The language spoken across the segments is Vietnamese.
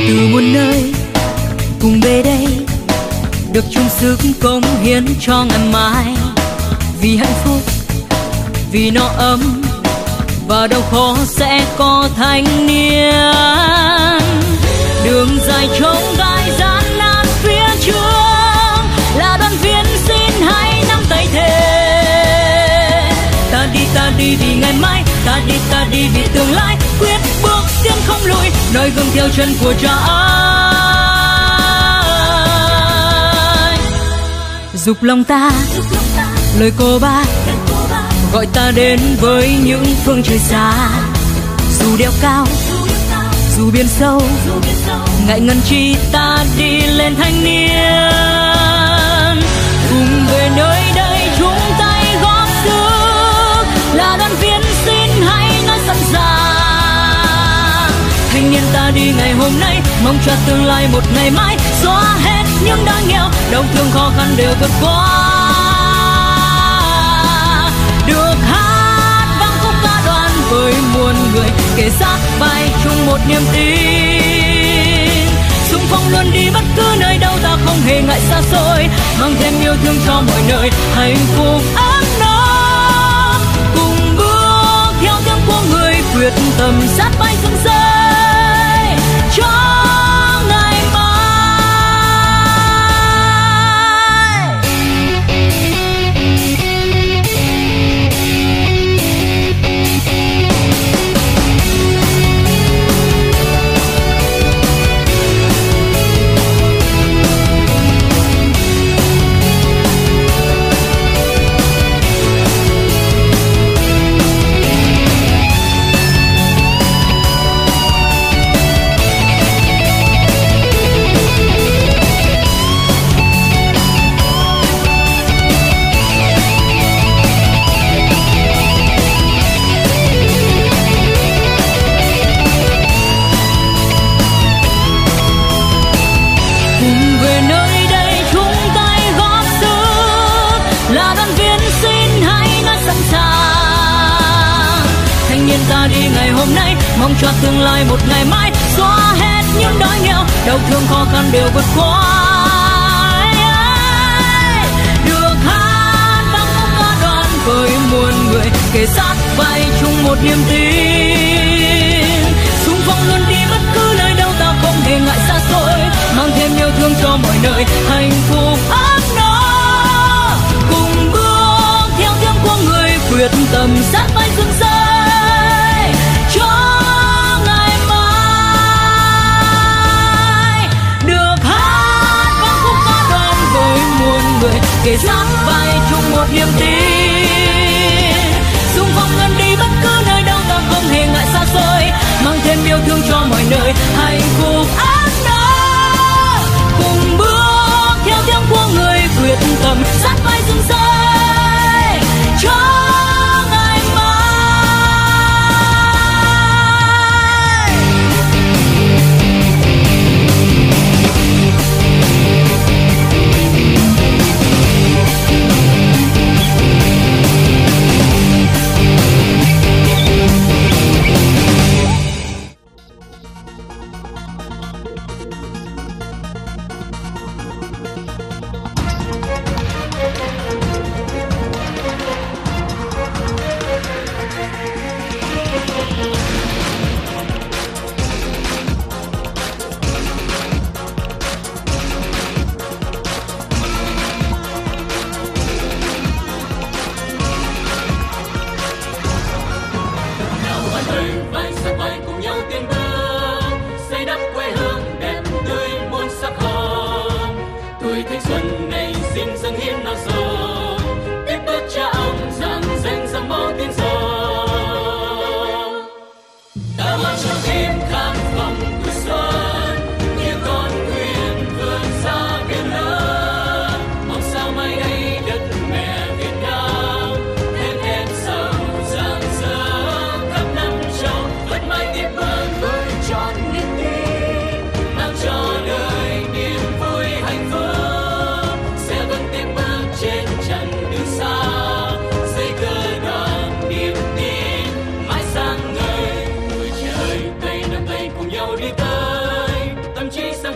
từ muôn nơi cùng về đây, được chung sức cống hiến cho ngày mai. Vì hạnh phúc, vì nó ấm và đau khó sẽ có thanh niên. Đường dài trông gai gian nan phía trước, là đoàn viên xin hãy nắm tay thề. Ta đi vì ngày mai, ta đi vì tương lai, quyết bước tiến không lùi, noi gương theo chân của cha anh. Dục lòng ta lời cô bác gọi ta đến với những phương trời xa. Dù đeo cao, dù biển sâu, ngại ngần chi ta đi lên thanh niên. Cùng về nơi đây chúng tay góp sức, là đoàn viên xin hãy nói sẵn sàng. Thanh niên ta đi ngày hôm nay, mong cho tương lai một ngày mai, xóa hết những đói nghèo, đau thương khó khăn đều vượt qua. Được hát vang khúc ca đoàn với muôn người, kề sát vai chung một niềm tin. Xung phong luôn đi bất cứ nơi đâu, ta không hề ngại xa xôi, mang thêm yêu thương cho mọi nơi, hạnh phúc ấm no. Cùng bước theo tiếng của người quyết tâm sát vai dựng xây cho ngày mai. Ta đi ngày hôm nay, mong cho tương lai một ngày mai, xóa hết những đói nghèo, đau thương khó khăn đều vượt qua. Được hát vang khúc ca đoàn với muôn người, kề sát vai chung một niềm tin. Xung phong luôn đi bất cứ nơi đâu, ta không hề ngại xa xôi, mang thêm yêu thương cho mọi nơi, hạnh phúc ấm no. Cùng bước theo tiếng của người quyết tâm sát vai dựng xây cho ngày mai. Được hát vang khúc ca đoàn với muôn người, kề sát vai chung một niềm tin. Xung phong luôn đi bất cứ nơi đâu, ta không hề ngại xa xôi, mang thêm yêu thương cho mọi nơi, hạnh phúc ấm no. Cùng bước theo tiếng của người quyết tâm sát vai dựng xây cho ngày mai.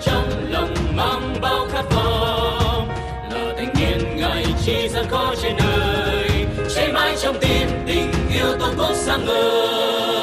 trong lòng mang bao khát vọng, là thanh niên ngày chi gian khó trên đời, cháy mãi trong tim tình yêu tổ quốc sáng ngời.